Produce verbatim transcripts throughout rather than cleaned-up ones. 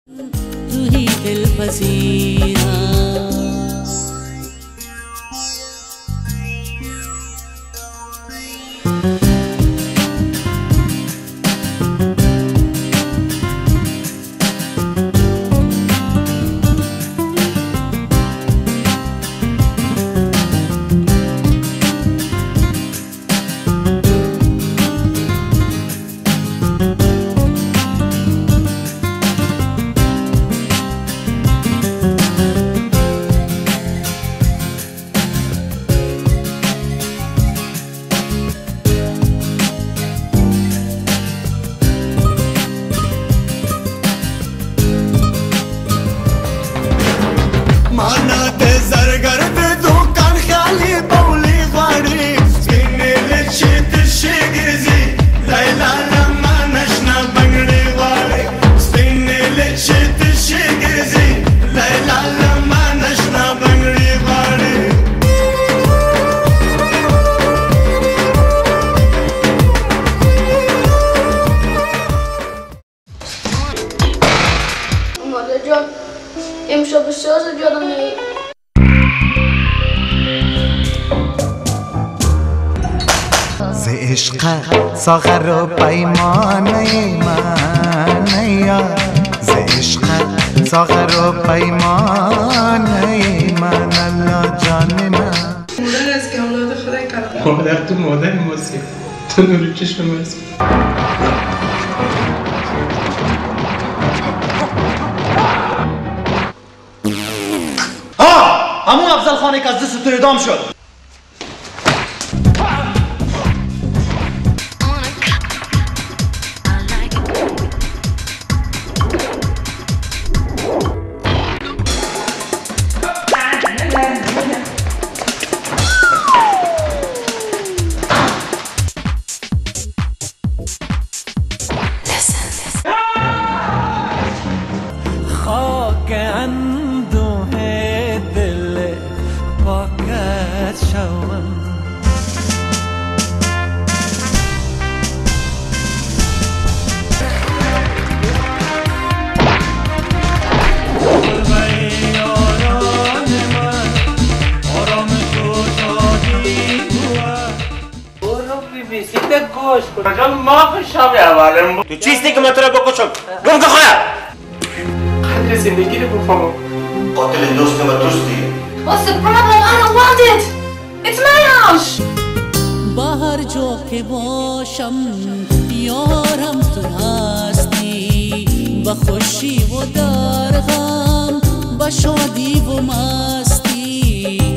तू ही दिल पसीना امشب شازه بیادم نی ز عشق ساغر و پیمانه من یار ز عشق ساغر و پیمانه من الله جان من مادر از که اولاد خدا کرد مادر تو مادر ماست تو نور چشم ماست همون افضل خانه که از دست تو اعدام شد خاک اندوه دل پاکت شوم تو چیستی که من تو را بکشم؟ گم که خواهد قدر زندگی رو بفهمم قاتل دوست و دوستی What's the problem? I don't want it It's my house با هر جا که باشم یارم تو هستی با خوشی و در غم با شادی و مستی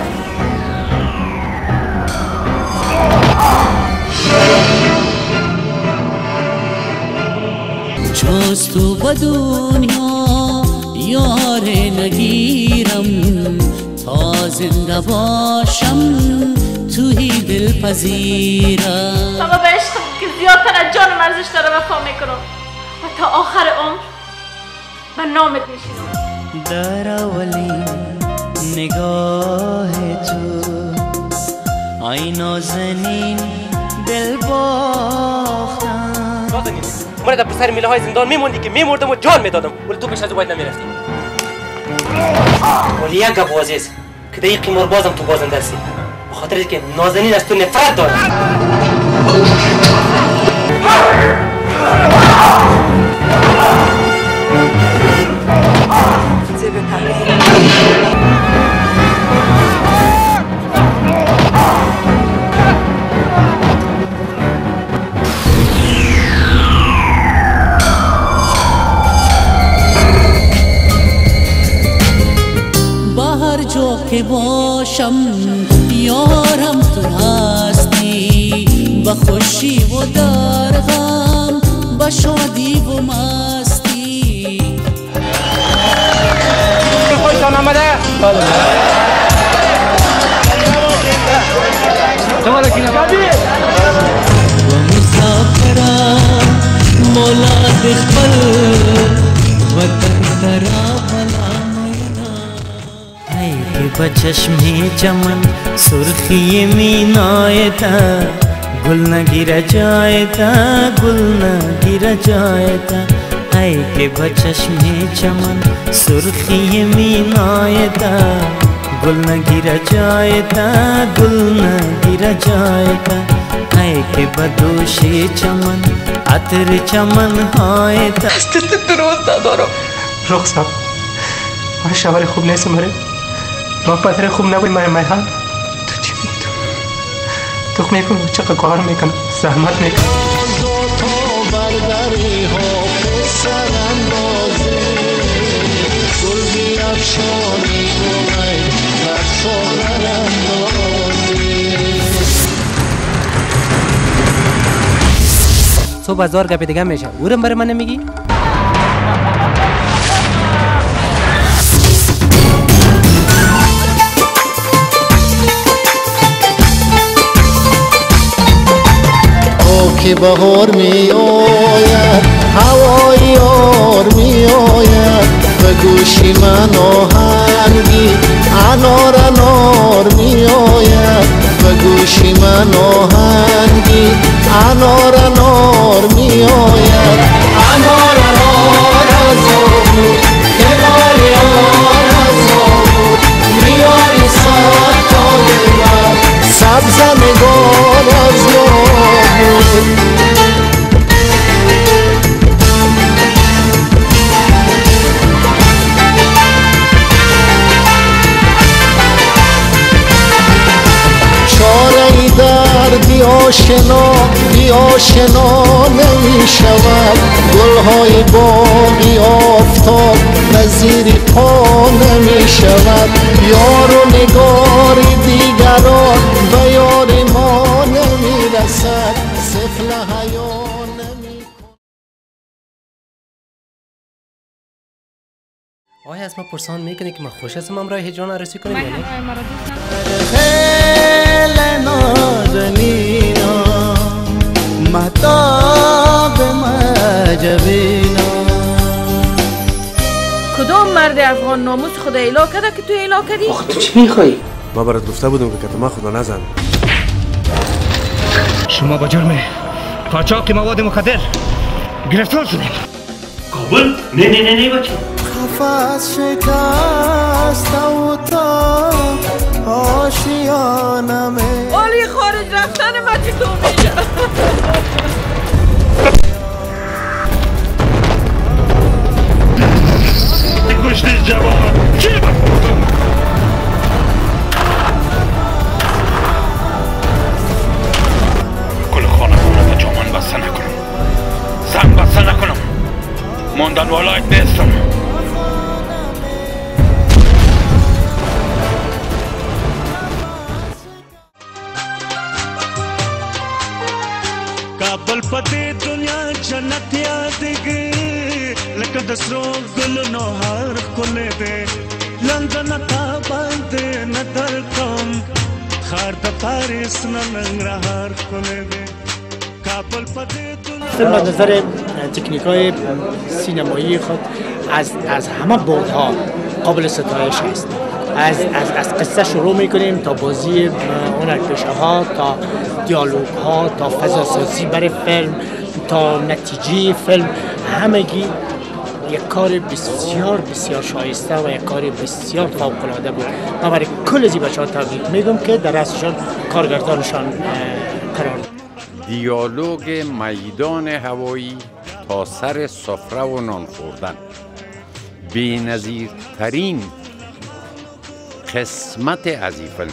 جز تو به دنیا یار نگیرم تا زنده باشم توی دل پذیرم فقط به عشق که زیادتر از جانم ارزش داره وفا میکنم و تا آخر عمر به نامت میشینم در اولین نگاه تو ای نازنین دل باختم من در پسر میله های زندان میموندی که میمردم و جان میدادم ولی تو پیش از او باید نمیرفتی ولی یک گپ عزیز که در این قمار بازم تو بازنده هستی بخاطر که نازنین از تو نفرت دارد جا که باشم یارم تو هستی با خوشی و در غم با شادی و مستی خوشتان آمده؟ و مسافرم مولا دخبر وطن ترا به چشمی چمن سرخی مینای تا گل نگیر جای تا گل نگیر جای تا ای که به چشم چمن سرخی مینای تا گل نگیره جای تا گل نگیره جای تا ای که به دوش چمن عطر چمن های تا دستت درست ندارم رخصت من شوهر خوب نیست مره ما پدر خوب نبود مره میهن تو چی میگی تو تو میکن چقدر کار میکنم زحمت میکنم صبح هزار گپ دیگه میشه اورم برای من نمیگی؟ که بهار می آید هوای یار می آید به گوشی من آهنگی انار انار می آید به گوشی من آهنگی انار انار می آید انار انار از آبود کنار یار از آبود میاری ساعت تا دلم سبز نگار از آبود چاره دردی آشنا بی آشنا نمی شود گلهای باغی آفتاب نظیر پا نمی شود یار و نگاری دیگران و یار ما نمی رسد سفل حیا نمی کند. آیا از ما پرسان میکنی که من خوش هستم امرای هجران عروسی کنیم یا نه؟ خیلی نازنینا مهتاب مجبینا کدام مرد افغان ناموس خدا اله کرده که تو اله کردی؟ آخه تو چی میخوایی؟ ما برات گفته بودم که کتما خدا نزن. شما با جرم قاچاق مواد مخدر گرفتار شدید. کابل؟ نه نه نه نه بچه قفس شکست و تا آشیانمه اولی خارج رفتن من چی تو میگه؟ کشتی جوان چی بکنم؟ کل خانه خونه جامن بسته نکنم زن بسته نکنم ماندن والایت نیستم کابل پدې دنیا جنت یادګي لکه د سرو ګلونو هر کله دې لندن تا باندې نظر کوم خار د پاریس ننګرهار کله دې کابل پدې دنیا به نظر تکنیک‌های سینمایی خود از از همه بعدها قابل ستایش است. از از از قصه شروع میکنیم تا بازی هنرپیشه ها تا دیالوگ ها تا فضا سازی برای فیلم تا نتیجه فیلم همگی یک کار بسیار بسیار شایسته و یک کار بسیار فوق العاده بود. من برای کل از بچه‌ها تبریک میگم که در اصلشان کارگردانشان قرار داد. دیالوگ میدان هوایی تا سر سفره و نان خوردن بی‌نظیرترین قسمت از این فیلم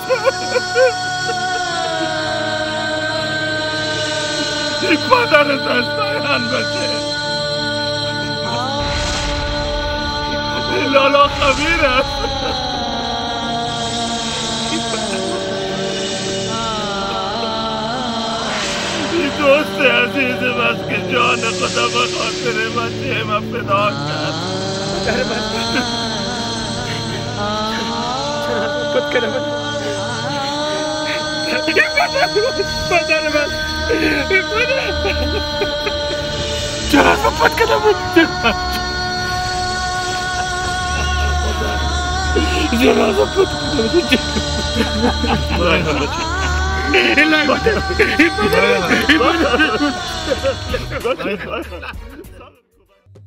این پدرت از پایان بچه این لالا خبیر است این دوست عزیزم است که جان خدا به خاطر بچه من فدا کرد در من خود کنم این پدر من این پدر چرا از من خود کنم چرا از من خود کنم این لای پدر این پدر این پدر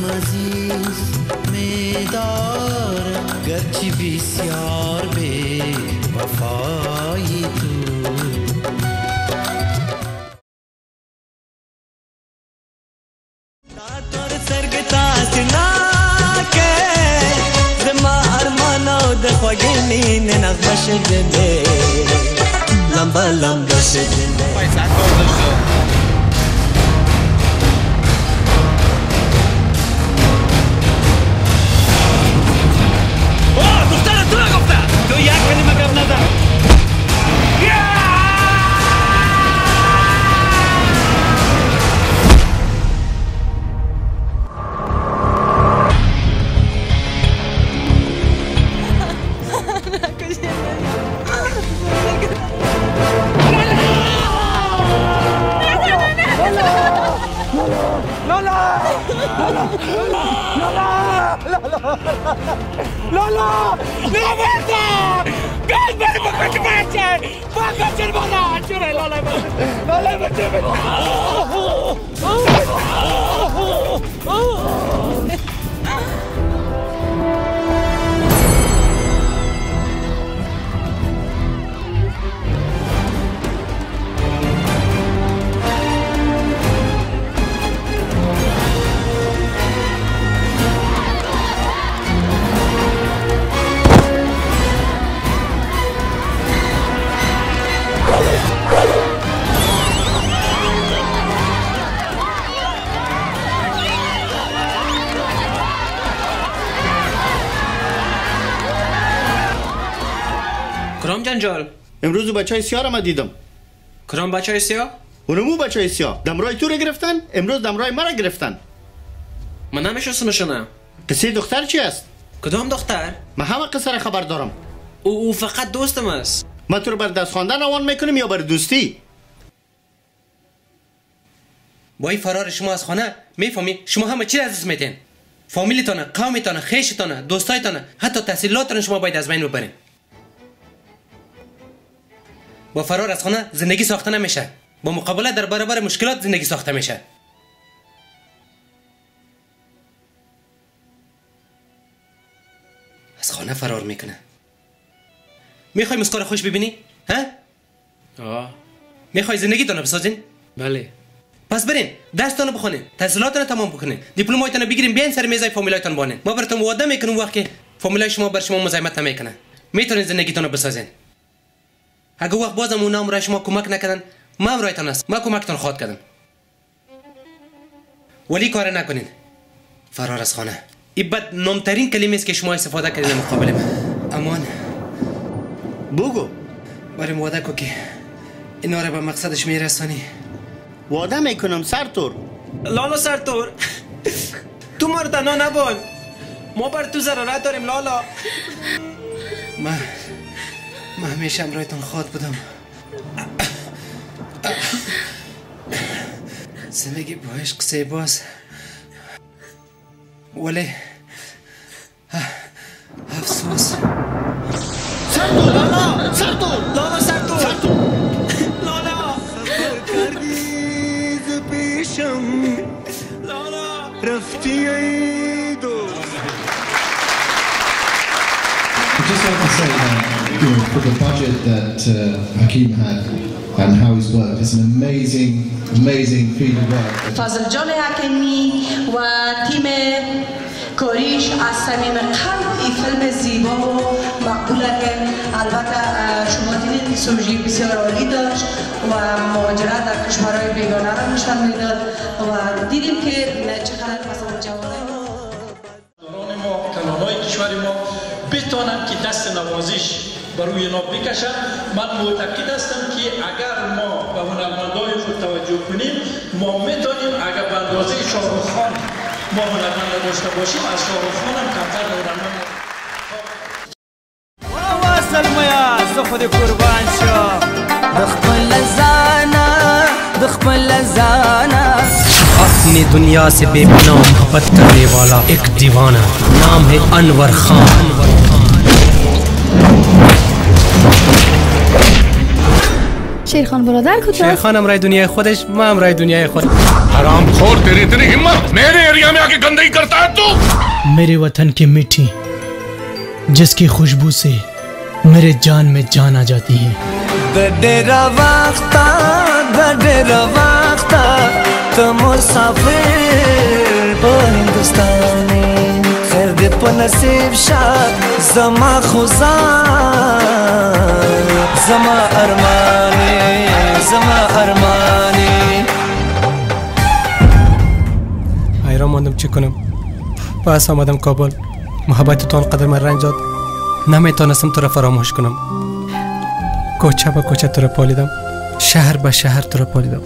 عزیز می‌دارم گرچه بسیار بی وفایی تو خواگینین نغمه شدنه لمبا لمبا شدنه اوه دختر تو نگفته تو یک کلمه گپ نزن لالا نمیدم گل بری بکنی بچه بکن چرا بالا چرا لالا لالا بچه کرام جنجال امروز بچه های سیاه را ما دیدم. کرام بچه های سیاه؟ اونمو بچه های سیاه دمرای تو را گرفتن امروز دمرای ما را گرفتن. من نمیشناسمشون. قصه دختر چی است؟ کدام دختر؟ من همه قصه را خبر دارم. او او فقط دوستم است. ما تو رو بر دست خواندن روان میکنیم یا بر دوستی؟ با این فرار شما از خانه میفهمی شما همه چی از دست میدین. فامیلیتونه، قومیتونه، خیشتونه، دوستایتونه، حتی تحصیلاتتون شما باید از بین ببرین. با فرار از خانه زندگی ساخته نمیشه. با مقابله در برابر مشکلات زندگی ساخته میشه. از خانه فرار میکنه. میخوای مسکار خوش ببینی؟ ها؟ آه. میخوای زندگیتون بسازین؟ بله. پس برین درستان بخونین، تحصیلاتتون تمام بکنین، دیپلماتتون بگیرین، بیاین سر میزای فامیلایتون بانین. ما براتون وعده میکنیم وقت که فامیلای شما بر شما مزاحمت نمیکنه. میتونین زندگیتون بسازین. اگه وقت بازم اونا هم را شما کمک نکردن ما هم رایتان است. ما کمکتون خواهد کردم. ولی کار نکنین. فرار از خانه این بد نامترین کلمه است که شما استفاده کردین مقابل من. امان بگو بریم وعده کو که اینا را به مقصدش میرسانی. وعده میکنم سرتور. لالا سرتور تو ما رو تنها نبان. ما بر تو ضرورت داریم لالا. من من همیشه همراهتان خواهد بودم. زندگی با عشق زیباست ولی افسوس. سرتور لالا سرتور لالا سرتور لالا کردی ز پیشم لالا رفتی ای دوست. Just like to say that, you know, for the budget that uh, Hakeem had and how he's worked, it's an amazing, amazing field of work. فاضل جان حکیمی و تیم کاریش از صمیم قلب این فیلم زیبا و مقبوله که البته شما دیدید سوژه بسیار عالی داشت و مهاجرت در کشورهای بیگانه را نشان میداد و دیدیم که چقدر مثلا جوانان ما کلانهای کشور ما بتانند که دست نوازش بر روی اینا بکشند. من معتقد هستم که اگر ما به هنرمندای خود توجه کنیم ما میتونیم اگر به اندازه شاهرخ خان ما هنرمند داشته باشیم از شاهرخ خان هم کمتر هنرمند سلمیا زه خود قربان شو دخبل زانا دخبل زانا अपनी दुनिया से बेपनाह मोहब्बत करने वाला एक दीवाना नाम है अनवर खान। شیرخان برادر کجاست؟ شیرخان هم رای دنیای خودش، ما هم رای دنیای خود. حرام خور तेरी इतनी हिम्मत मेरे एरिया में आके गंदगी करता है तू मेरे वतन की मिट्टी जिसकी खुशबू से मेरे जान में जान आ जाती है गडेरा वक्ता गडेरा वक्ता तो मुसाफिर बो हिंदुस्तानी खैर दे नसीब शाह जमा खुदा زما ارمانی زما ارمانی حیران ماندم چی کنم. پس آمدم کابل. محبتتان قدر من رنج داد، نمیتونستم تو را فراموش کنم. کوچه به کوچه تو را پالیدم، شهر به شهر تو را پالیدم.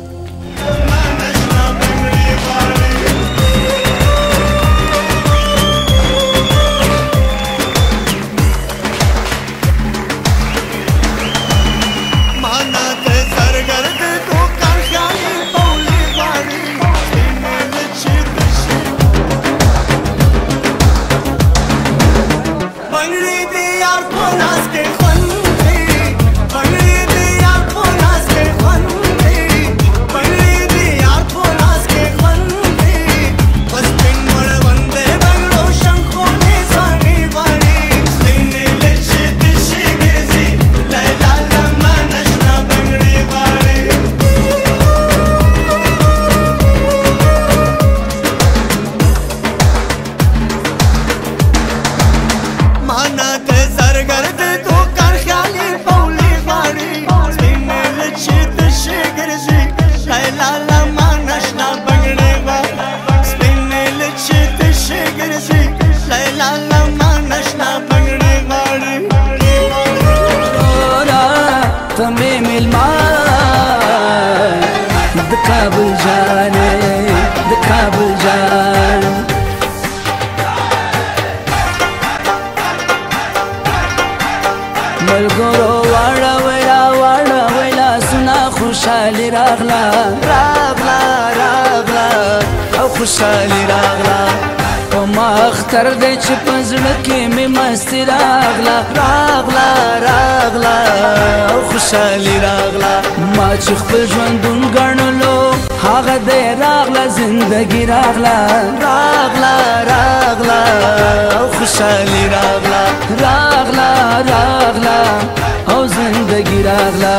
خوشحالی راغلا او ما اختر دی چې پزړه کې مې مستی راغلا راغلا راغلا او خوشحالی راغلا ما چې خپل ژوندون ګڼلو هغه دی راغلا زندگی راغلا راغلا راغلا او خوشحالی راغلا راغلا راغلا او زندگی راغلا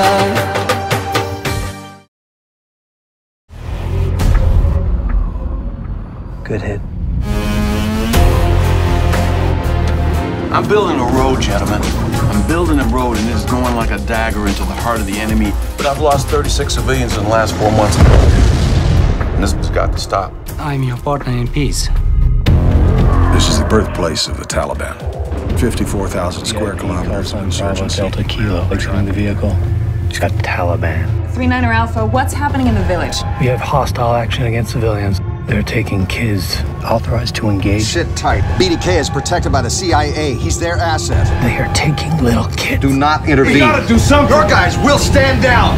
Good hit. I'm building a road, gentlemen. I'm building a road, and it's going like a dagger into the heart of the enemy. But I've lost thirty-six civilians in the last four months. And this has got to stop. I'm your partner in peace. This is the birthplace of the Taliban. fifty-four thousand square kilometers of insurgency. Delta Kilo, exiting the vehicle. It's got Taliban. three niner Alpha, what's happening in the village? We have hostile action against civilians. They're taking kids. Authorized to engage. Sit tight. B D K is protected by the C I A. He's their asset. They are taking little kids. Do not intervene. You gotta do something. Your guys will stand down.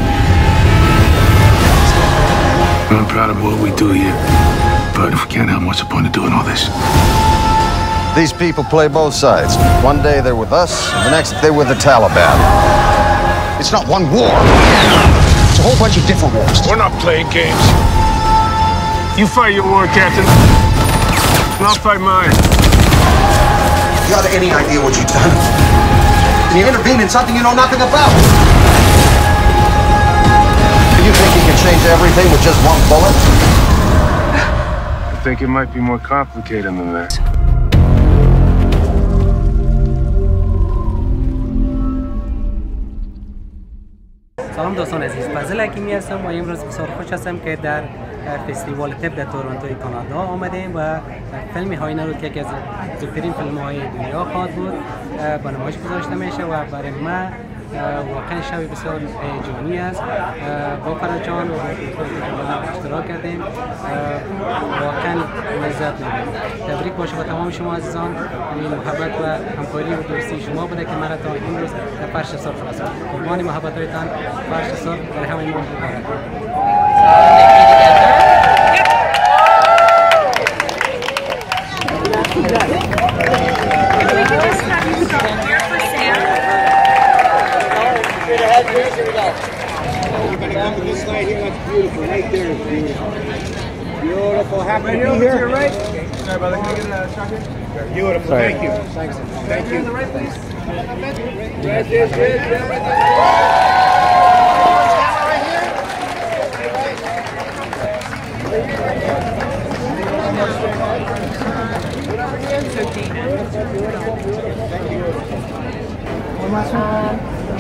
I'm proud of what we do here, but if we can't help, what's the point of doing all this? These people play both sides. One day they're with us, and the next they're with the Taliban. It's not one war. It's a whole bunch of different wars. We're not playing games. You fight your war, Captain. And I'll fight mine. You got any idea what you've done? And you intervene in something you know nothing about. Do you think you can change everything with just one bullet? I think it might be more complicated than that. سلام دوستان عزیز، فضل حکیمی هستم و امروز بسیار خوش هستم که در فستیوال تب در تورنتوی کانادا آمدیم و فیلم هاینا رو که یکی از بزرگترین فیلم های دنیا خواهد بود با نمایش گذاشته میشه و برای ما واقعا شب بسیار هیجانی است. با فراد جان و اشتراک کردیم، واقعا لذت میبریم. تبریک باشه به تمام شما عزیزان. این محبت و همکاری و دوستی شما بوده که مرا تا امروز در فرش سال خلاص کرد. قربان محبت هایتان فرش سال برای همه ما مبارک. Everybody come to this side here. That's beautiful. Right there is beautiful. Beautiful. Happy to be here. You're right. Sorry, brother. Can I get a shot here? Beautiful. Sorry. Thank you. Thanks. Thank you. You're in the right place. Right there. Good. Right One last one.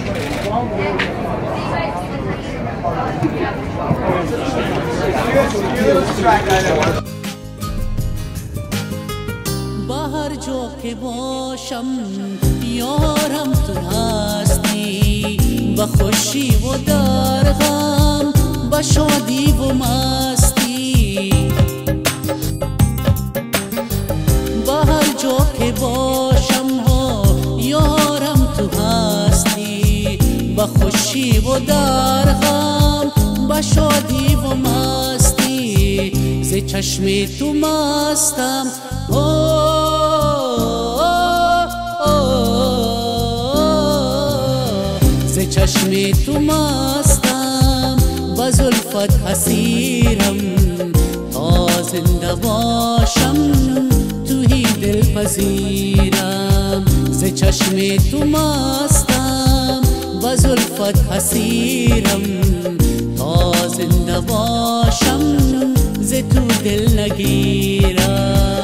बाहर जो के बोशम यारम तू हस्ती बखुशी वो दरगम बशादी वो मस्ती बाहर जो के बोशम हो यारम तू हस्ती बखुशी वो दरगम बशादी वो मस्ती से चश्मे तू मस्तम ओ ز چشم تو مستم با زلفت حسیرم تا زنده باشم توی دل پذیرم ز چشم تو مستم با زلفت حسیرم تا زنده باشم ز تو دل نگیرم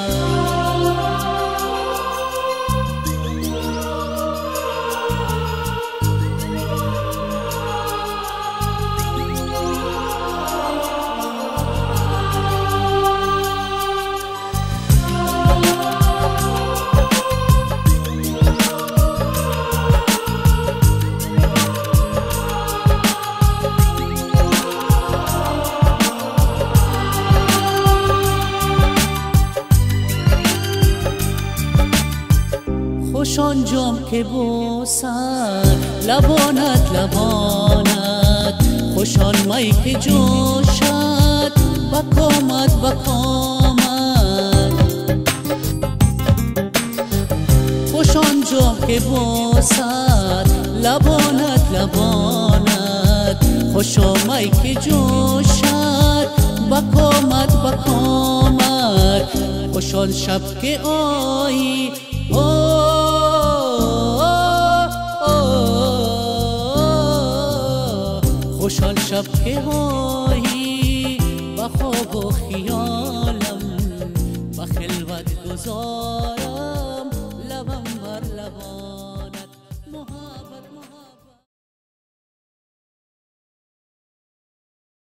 خوش آنجام که بوسد لبانت لبانت خوش آن می که جوشد بکامد بکامد خوش آنجام که بوسد لبانت لبانت خوش آن می که جوشد بکامد بکامد خوش آن شب که آیی خوشحال شب که هایی با خواب و خیالم با خلوت گذار